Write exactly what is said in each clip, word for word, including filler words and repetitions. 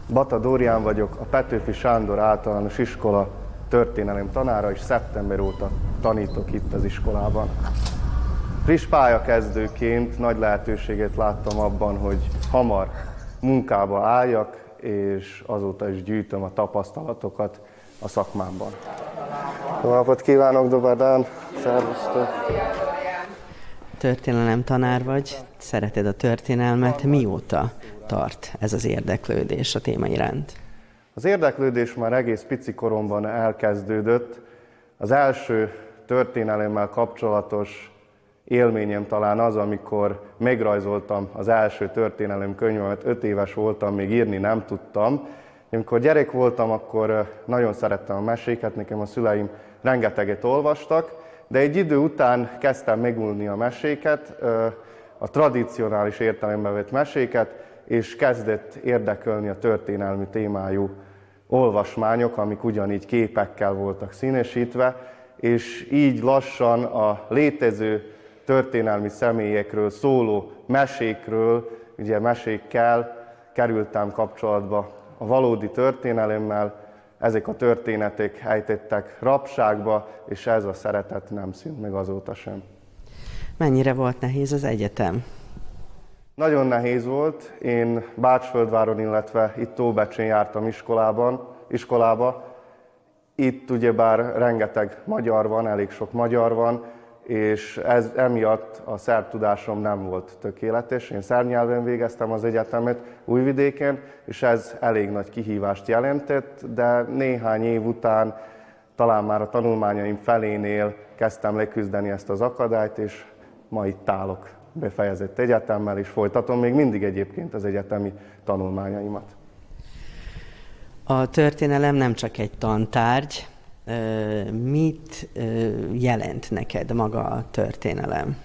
Bata Dórián vagyok, a Petőfi Sándor Általános Iskola történelem tanára, és szeptember óta tanítok itt az iskolában. Friss pályakezdőként nagy lehetőséget láttam abban, hogy hamar munkába álljak, és azóta is gyűjtöm a tapasztalatokat a szakmámban. Jó napot kívánok, Doberdán! Szervusztok! Történelem tanár vagy, szereted a történelmet, mióta tart ez az érdeklődés a téma iránt? Az érdeklődés már egész pici koromban elkezdődött. Az első történelemmel kapcsolatos élményem talán az, amikor megrajzoltam az első történelem könyvemet, öt éves voltam, még írni nem tudtam. Amikor gyerek voltam, akkor nagyon szerettem a meséket, nekem a szüleim rengeteget olvastak, de egy idő után kezdtem megunni a meséket, a tradicionális értelemben vett meséket, és kezdett érdekelni a történelmi témájú olvasmányok, amik ugyanígy képekkel voltak színesítve, és így lassan a létező történelmi személyekről szóló mesékről, ugye mesékkel kerültem kapcsolatba a valódi történelemmel. Ezek a történetek ejtettek rabságba, és ez a szeretet nem szűnt meg azóta sem. Mennyire volt nehéz az egyetem? Nagyon nehéz volt. Én Bácsföldváron, illetve itt Óbecsén jártam iskolában, iskolába. Itt ugyebár rengeteg magyar van, elég sok magyar van, és ez, emiatt a szerb tudásom nem volt tökéletes. Én szerb nyelven végeztem az egyetemet Újvidéken, és ez elég nagy kihívást jelentett, de néhány év után, talán már a tanulmányaim felénél kezdtem leküzdeni ezt az akadályt, és ma itt állok befejezett egyetemmel, és folytatom még mindig egyébként az egyetemi tanulmányaimat. A történelem nem csak egy tantárgy. Mit jelent neked maga a történelem?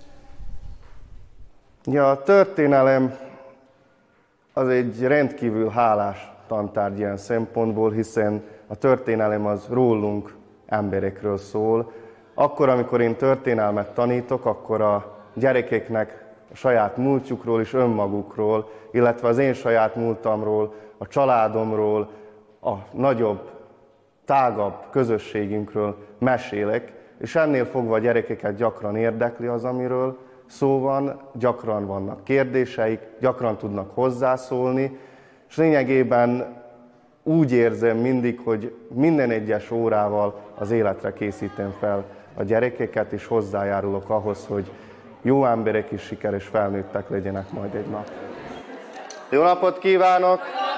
Ja, a történelem az egy rendkívül hálás tantárgy ilyen szempontból, hiszen a történelem az rólunk, emberekről szól. Akkor, amikor én történelmet tanítok, akkor a gyerekeknek a saját múltjukról és önmagukról, illetve az én saját múltamról, a családomról, a nagyobb, tágabb közösségünkről mesélek, és ennél fogva a gyerekeket gyakran érdekli az, amiről szó van, gyakran vannak kérdéseik, gyakran tudnak hozzászólni, és lényegében úgy érzem mindig, hogy minden egyes órával az életre készítem fel a gyerekeket, és hozzájárulok ahhoz, hogy jó emberek is sikeres felnőttek legyenek majd egy nap. Jó napot kívánok!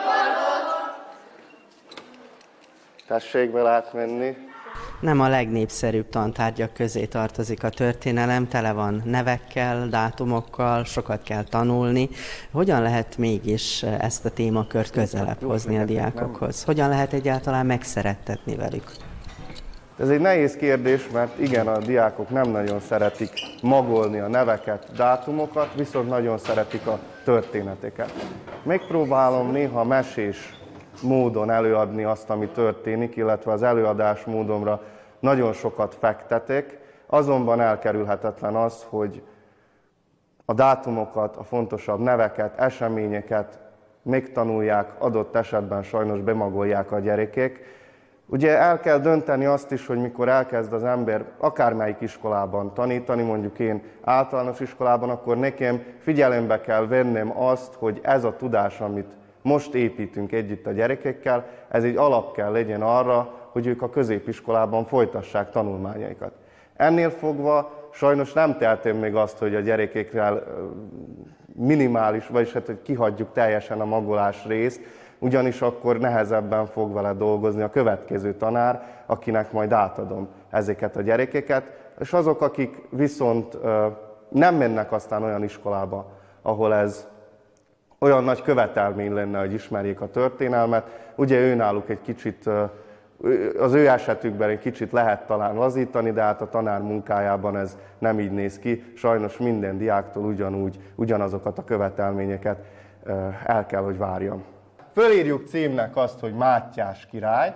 Tessék vele átmenni. Nem a legnépszerűbb tantárgyak közé tartozik a történelem, tele van nevekkel, dátumokkal, sokat kell tanulni. Hogyan lehet mégis ezt a témakört közelebb hozni a diákokhoz? Hogyan lehet egyáltalán megszerettetni velük? Ez egy nehéz kérdés, mert igen, a diákok nem nagyon szeretik magolni a neveket, dátumokat, viszont nagyon szeretik a történeteket. Megpróbálom néha mesés módon előadni azt, ami történik, illetve az előadás módomra nagyon sokat fektetek, azonban elkerülhetetlen az, hogy a dátumokat, a fontosabb neveket, eseményeket megtanulják, adott esetben sajnos bemagolják a gyerekek. Ugye el kell dönteni azt is, hogy mikor elkezd az ember akármelyik iskolában tanítani, mondjuk én általános iskolában, akkor nekem figyelembe kell vennem azt, hogy ez a tudás, amit most építünk együtt a gyerekekkel, ez egy alap kell legyen arra, hogy ők a középiskolában folytassák tanulmányaikat. Ennél fogva sajnos nem tehetem még azt, hogy a gyerekekkel minimális, vagyis hát, hogy kihagyjuk teljesen a magolás részt, ugyanis akkor nehezebben fog vele dolgozni a következő tanár, akinek majd átadom ezeket a gyerekeket, és azok, akik viszont nem mennek aztán olyan iskolába, ahol ez olyan nagy követelmény lenne, hogy ismerjék a történelmet. Ugye őnáluk egy kicsit, az ő esetükben egy kicsit lehet talán lazítani, de hát a tanár munkájában ez nem így néz ki. Sajnos minden diáktól ugyanúgy, ugyanazokat a követelményeket el kell, hogy várjam. Fölírjuk címnek azt, hogy Mátyás király.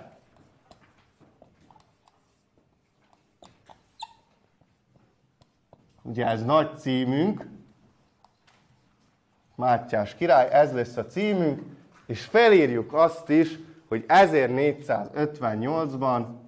Ugye ez nagy címünk. Mátyás király, ez lesz a címünk, és felírjuk azt is, hogy ezernégyszázötvennyolcban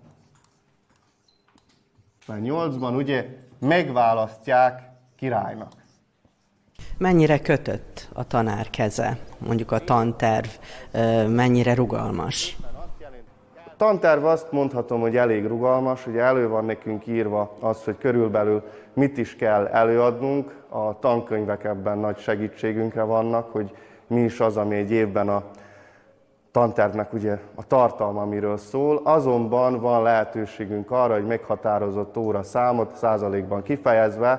ötvennyolcban ugye megválasztják királynak. Mennyire kötött a tanár keze, mondjuk a tanterv, mennyire rugalmas? A tanterv azt mondhatom, hogy elég rugalmas, ugye elő van nekünk írva az, hogy körülbelül mit is kell előadnunk, a tankönyvek ebben nagy segítségünkre vannak, hogy mi is az, ami egy évben a tantervnek ugye a tartalma, amiről szól, azonban van lehetőségünk arra, hogy meghatározott óra számot százalékban kifejezve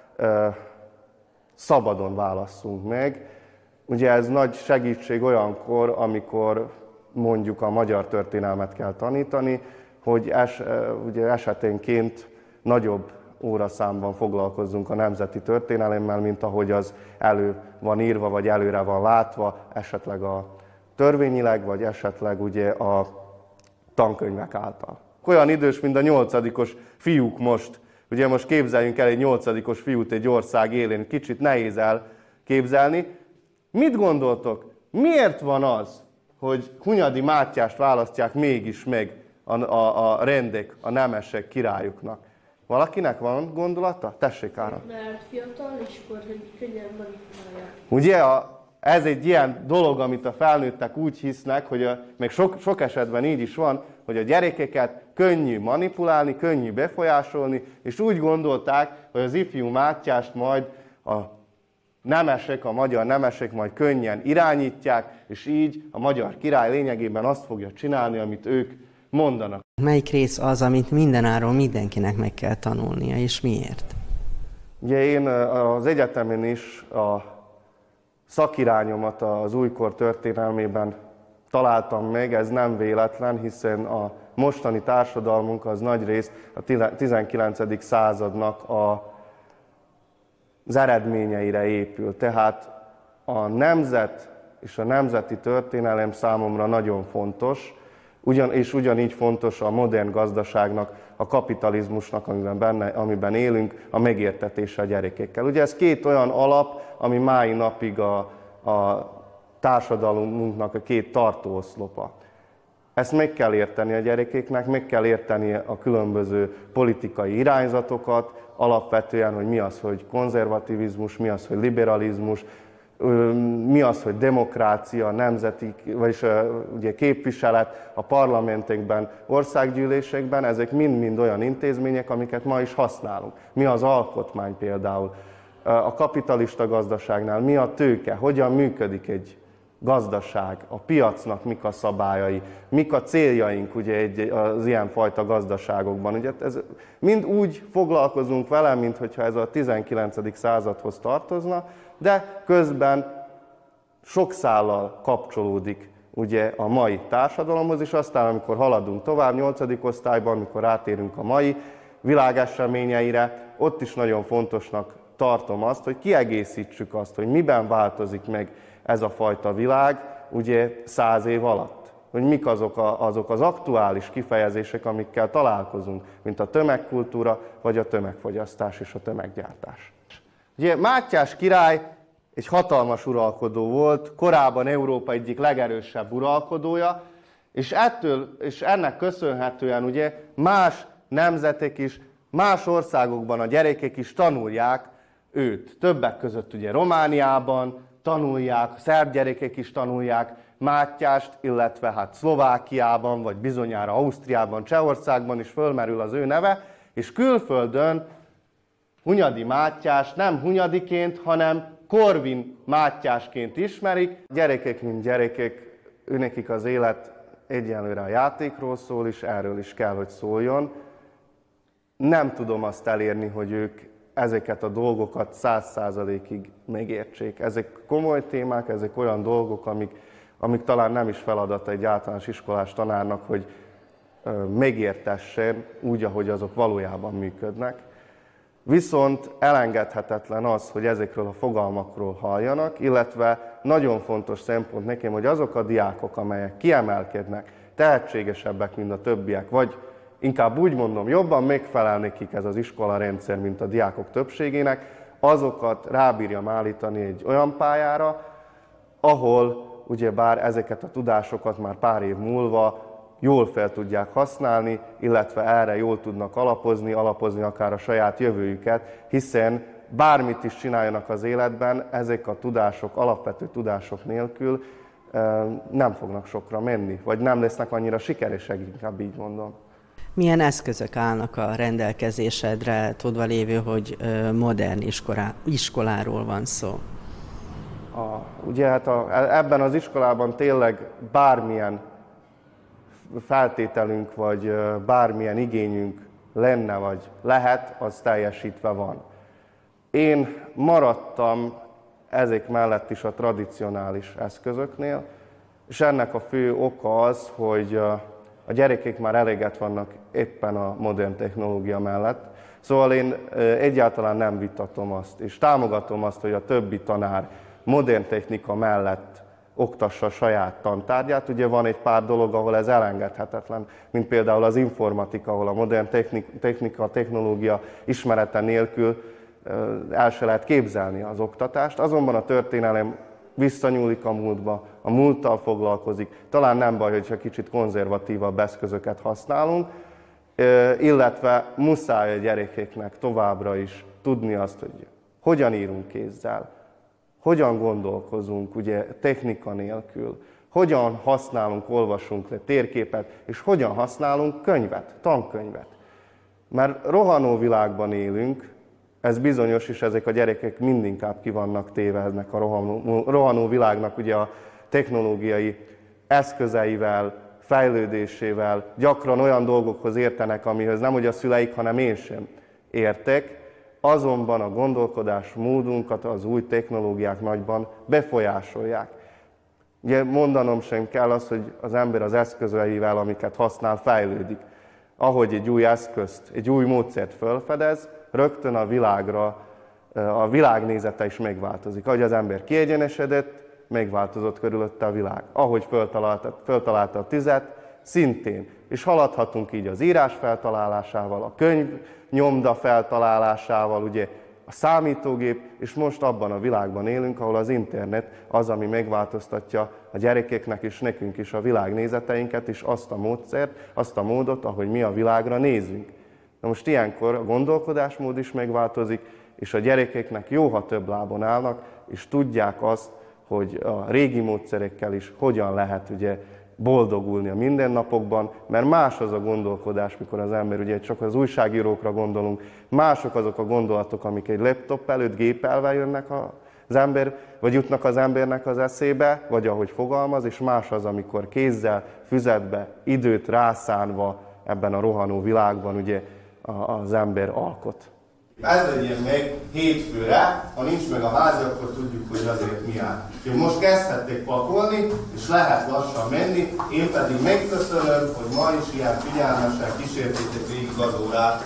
szabadon válasszunk meg. Ugye ez nagy segítség olyankor, amikor mondjuk a magyar történelmet kell tanítani, hogy es, ugye esetenként nagyobb óraszámban foglalkozzunk a nemzeti történelemmel, mint ahogy az elő van írva, vagy előre van látva, esetleg a törvényileg, vagy esetleg ugye a tankönyvek által. Olyan idős, mint a nyolcadikos fiúk most. Ugye most képzeljünk el egy nyolcadikos fiút egy ország élén, kicsit nehéz elképzelni. Mit gondoltok? Miért van az, hogy Hunyadi Mátyást választják mégis meg a, a, a rendek, a nemesek királyuknak? Valakinek van gondolata? Tessék, Ára. Mert fiatal, és akkor könnyen manipulálják. Ugye a, ez egy ilyen dolog, amit a felnőttek úgy hisznek, hogy a, még sok, sok esetben így is van, hogy a gyerekeket könnyű manipulálni, könnyű befolyásolni, és úgy gondolták, hogy az ifjú Mátyást majd a nemesek, a magyar nemesek majd könnyen irányítják, és így a magyar király lényegében azt fogja csinálni, amit ők mondanak. Melyik rész az, amit mindenáron mindenkinek meg kell tanulnia, és miért? Ugye én az egyetemen is a szakirányomat az újkor történelmében találtam meg, ez nem véletlen, hiszen a mostani társadalmunk az nagyrészt a tizenkilencedik századnak a, az eredményeire épül. Tehát a nemzet és a nemzeti történelem számomra nagyon fontos, ugyan, és ugyanígy fontos a modern gazdaságnak, a kapitalizmusnak, amiben, benne, amiben élünk, a megértetése a gyerekekkel. Ugye ez két olyan alap, ami mai napig a, a társadalmunknak a két tartóoszlopa. Ezt meg kell érteni a gyerekeknek, meg kell érteni a különböző politikai irányzatokat, alapvetően, hogy mi az, hogy konzervativizmus, mi az, hogy liberalizmus, mi az, hogy demokrácia, nemzeti, vagyis ugye képviselet a parlamentekben, országgyűlésekben, ezek mind-mind olyan intézmények, amiket ma is használunk. Mi az alkotmány például? A kapitalista gazdaságnál mi a tőke? Hogyan működik egy gazdaság? A piacnak mik a szabályai? Mik a céljaink ugye egy, az ilyenfajta gazdaságokban? Ugye ez, mind úgy foglalkozunk vele, mintha ez a tizenkilencedik századhoz tartozna, de közben sok szállal kapcsolódik ugye a mai társadalomhoz, és aztán, amikor haladunk tovább, nyolcadik osztályban, amikor rátérünk a mai világeseményeire, ott is nagyon fontosnak tartom azt, hogy kiegészítsük azt, hogy miben változik meg ez a fajta világ, ugye száz év alatt. Hogy mik azok, a, azok az aktuális kifejezések, amikkel találkozunk, mint a tömegkultúra, vagy a tömegfogyasztás és a tömeggyártás. Ugye Mátyás király egy hatalmas uralkodó volt, korábban Európa egyik legerősebb uralkodója, és, ettől, és ennek köszönhetően ugye más nemzetek is, más országokban a gyerekek is tanulják őt. Többek között ugye Romániában tanulják, a szerb gyerekek is tanulják Mátyást, illetve hát Szlovákiában, vagy bizonyára Ausztriában, Csehországban is fölmerül az ő neve, és külföldön Hunyadi Mátyást nem Hunyadiként, hanem Korvin Mátyásként ismerik. Gyerekek, mint gyerekek, őnekik az élet egyenlőre a játékról szól, és erről is kell, hogy szóljon. Nem tudom azt elérni, hogy ők ezeket a dolgokat száz százalékig megértsék. Ezek komoly témák, ezek olyan dolgok, amik, amik talán nem is feladata egy általános iskolás tanárnak, hogy megértessen úgy, ahogy azok valójában működnek. Viszont elengedhetetlen az, hogy ezekről a fogalmakról halljanak, illetve nagyon fontos szempont nekem, hogy azok a diákok, amelyek kiemelkednek, tehetségesebbek, mint a többiek, vagy inkább úgy mondom, jobban megfelel nekik ez az iskolarendszer, mint a diákok többségének, azokat rábírjam állítani egy olyan pályára, ahol ugyebár ezeket a tudásokat már pár év múlva jól fel tudják használni, illetve erre jól tudnak alapozni, alapozni akár a saját jövőjüket, hiszen bármit is csináljanak az életben, ezek a tudások, alapvető tudások nélkül nem fognak sokra menni, vagy nem lesznek annyira sikeresek, inkább így mondom. Milyen eszközök állnak a rendelkezésedre, tudva lévő, hogy modern iskolá, iskoláról van szó? A, ugye hát a, ebben az iskolában tényleg bármilyen feltételünk, vagy bármilyen igényünk lenne, vagy lehet, az teljesítve van. Én maradtam ezek mellett is a tradicionális eszközöknél, és ennek a fő oka az, hogy a gyerekek már eléget vannak éppen a modern technológia mellett. Szóval én egyáltalán nem vitatom azt, és támogatom azt, hogy a többi tanár modern technika mellett oktassa a saját tantárgyát. Ugye van egy pár dolog, ahol ez elengedhetetlen, mint például az informatika, ahol a modern technika, technológia ismerete nélkül el se lehet képzelni az oktatást. Azonban a történelem visszanyúlik a múltba, a múlttal foglalkozik. Talán nem baj, hogyha kicsit konzervatívabb eszközöket használunk, illetve muszáj a gyerekeknek továbbra is tudni azt, hogy hogyan írunk kézzel, hogyan gondolkozunk ugye, technika nélkül, hogyan használunk, olvasunk le térképet, és hogyan használunk könyvet, tankönyvet. Mert rohanó világban élünk, ez bizonyos, és ezek a gyerekek mindinkább ki vannak téve ennek a rohanó, rohanó világnak ugye a technológiai eszközeivel, fejlődésével, gyakran olyan dolgokhoz értenek, amihez nem hogy a szüleik, hanem én sem értek, azonban a gondolkodás módunkat az új technológiák nagyban befolyásolják. Ugye mondanom sem kell az, hogy az ember az eszközeivel, amiket használ, fejlődik. Ahogy egy új eszközt, egy új módszert felfedez, rögtön a világra, a világnézete is megváltozik. Ahogy az ember kiegyenesedett, megváltozott körülötte a világ. Ahogy föltalálta, föltalálta a tüzet, szintén. És haladhatunk így az írás feltalálásával, a könyv nyomda feltalálásával, ugye a számítógép, és most abban a világban élünk, ahol az internet az, ami megváltoztatja a gyerekeknek és nekünk is a világnézeteinket, és azt a módszert, azt a módot, ahogy mi a világra nézünk. Na most ilyenkor a gondolkodásmód is megváltozik, és a gyerekeknek jó, ha több lábon állnak, és tudják azt, hogy a régi módszerekkel is hogyan lehet ugye boldogulni a mindennapokban, mert más az a gondolkodás, mikor az ember, ugye csak az újságírókra gondolunk, mások azok a gondolatok, amik egy laptop előtt gépelve jönnek az ember, vagy jutnak az embernek az eszébe, vagy ahogy fogalmaz, és más az, amikor kézzel, füzetbe, időt rászánva ebben a rohanó világban ugye az ember alkot. Ez legyen meg hétfőre, ha nincs meg a házi, akkor tudjuk, hogy azért mi áll. Úgyhogy most kezdhették pakolni, és lehet lassan menni. Én pedig megköszönöm, hogy ma is ilyen figyelmesen kísértétek végig az órát.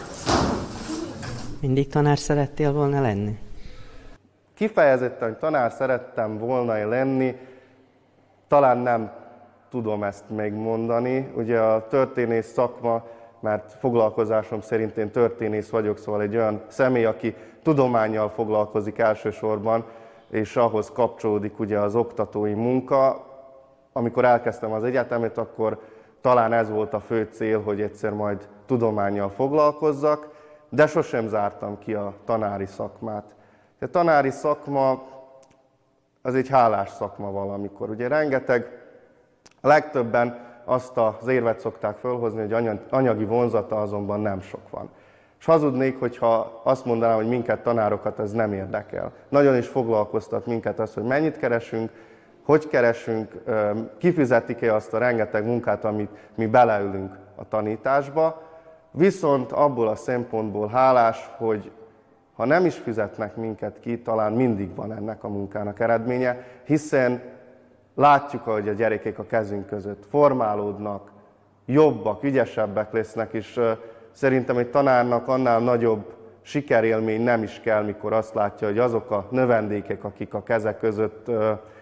Mindig tanár szerettél volna lenni? Kifejezetten tanár szerettem volna lenni, talán nem tudom ezt megmondani. Ugye a történész szakma, mert foglalkozásom szerint én történész vagyok, szóval egy olyan személy, aki tudománnyal foglalkozik elsősorban, és ahhoz kapcsolódik ugye az oktatói munka. Amikor elkezdtem az egyetemet, akkor talán ez volt a fő cél, hogy egyszer majd tudománnyal foglalkozzak, de sosem zártam ki a tanári szakmát. A tanári szakma az egy hálás szakma valamikor. Ugye rengeteg, a legtöbben azt az érvet szokták fölhozni, hogy anyagi vonzata azonban nem sok van. És hazudnék, hogyha azt mondanám, hogy minket tanárokat ez nem érdekel. Nagyon is foglalkoztat minket az, hogy mennyit keresünk, hogy keresünk, kifizetik-e azt a rengeteg munkát, amit mi beleülünk a tanításba. Viszont abból a szempontból hálás, hogy ha nem is fizetnek minket ki, talán mindig van ennek a munkának eredménye, hiszen látjuk, ahogy a gyerekek a kezünk között formálódnak, jobbak, ügyesebbek lesznek, és szerintem egy tanárnak annál nagyobb sikerélmény nem is kell, mikor azt látja, hogy azok a növendékek, akik a kezek között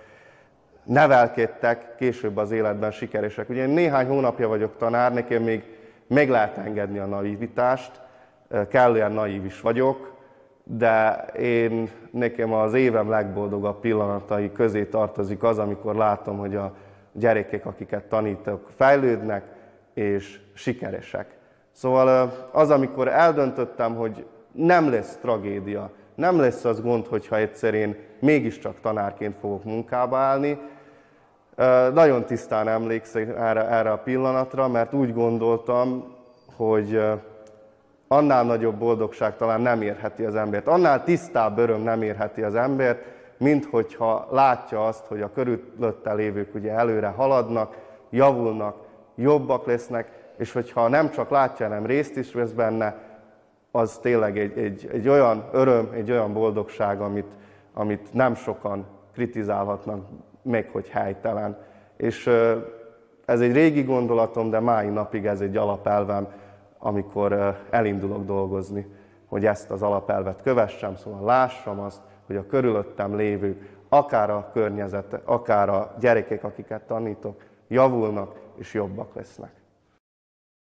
nevelkedtek, később az életben sikeresek. Ugye én néhány hónapja vagyok tanár, nekem még meg lehet engedni a naivitást, kellően naív is vagyok, de én, nekem az évem legboldogabb pillanatai közé tartozik az, amikor látom, hogy a gyerekek, akiket tanítok, fejlődnek és sikeresek. Szóval az, amikor eldöntöttem, hogy nem lesz tragédia, nem lesz az gond, hogyha egyszer én mégiscsak tanárként fogok munkába állni. Nagyon tisztán emlékszem erre, erre a pillanatra, mert úgy gondoltam, hogy annál nagyobb boldogság talán nem érheti az embert, annál tisztább öröm nem érheti az embert, mint hogyha látja azt, hogy a körülötte lévők ugye előre haladnak, javulnak, jobbak lesznek, és hogyha nem csak látja, hanem részt is vesz benne, az tényleg egy, egy, egy olyan öröm, egy olyan boldogság, amit, amit nem sokan kritizálhatnak, még hogy helytelen. És ez egy régi gondolatom, de mai napig ez egy alapelvem, amikor elindulok dolgozni, hogy ezt az alapelvet kövessem, szóval lássam azt, hogy a körülöttem lévők, akár a környezet, akár a gyerekek, akiket tanítok, javulnak és jobbak lesznek.